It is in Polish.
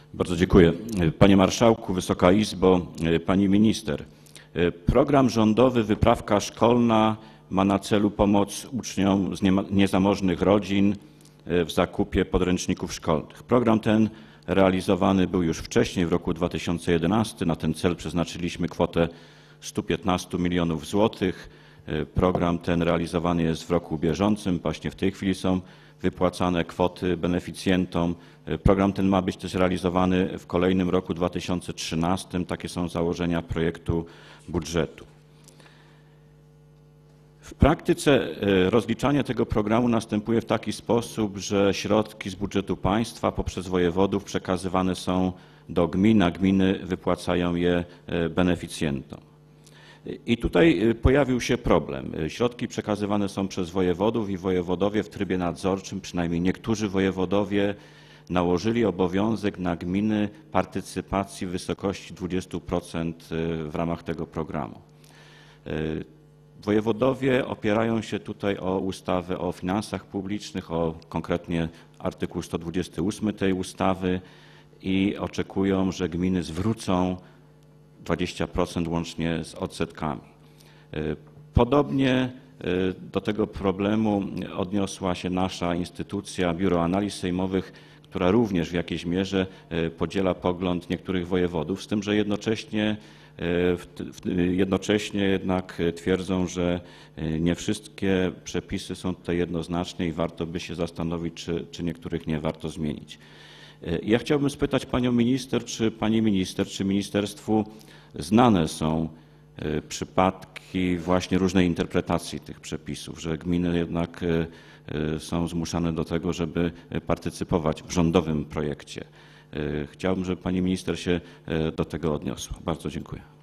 Bardzo dziękuję. Panie Marszałku, Wysoka Izbo, Pani Minister. Program rządowy Wyprawka Szkolna ma na celu pomoc uczniom z niezamożnych rodzin w zakupie podręczników szkolnych. Program ten realizowany był już wcześniej, w roku 2011. Na ten cel przeznaczyliśmy kwotę 115 milionów złotych. Program ten realizowany jest w roku bieżącym. Właśnie w tej chwili są wypłacane kwoty beneficjentom. Program ten ma być też realizowany w kolejnym roku 2013. Takie są założenia projektu budżetu. W praktyce rozliczanie tego programu następuje w taki sposób, że środki z budżetu państwa poprzez wojewodów przekazywane są do gmin, a gminy wypłacają je beneficjentom. I tutaj pojawił się problem. Środki przekazywane są przez wojewodów i wojewodowie w trybie nadzorczym, przynajmniej niektórzy wojewodowie, nałożyli obowiązek na gminy partycypacji w wysokości 20% w ramach tego programu. Wojewodowie opierają się tutaj o ustawę o finansach publicznych, o konkretnie artykuł 128 tej ustawy i oczekują, że gminy zwrócą 20% łącznie z odsetkami. Podobnie do tego problemu odniosła się nasza instytucja, Biuro Analiz Sejmowych, która również w jakiejś mierze podziela pogląd niektórych wojewodów, z tym, że jednocześnie jednak twierdzą, że nie wszystkie przepisy są tutaj jednoznaczne i warto by się zastanowić, czy niektórych nie warto zmienić. Ja chciałbym spytać panią minister, czy pani minister, czy ministerstwu znane są przypadki właśnie różnej interpretacji tych przepisów, że gminy jednak są zmuszane do tego, żeby partycypować w rządowym projekcie. Chciałbym, żeby pani minister się do tego odniosła. Bardzo dziękuję.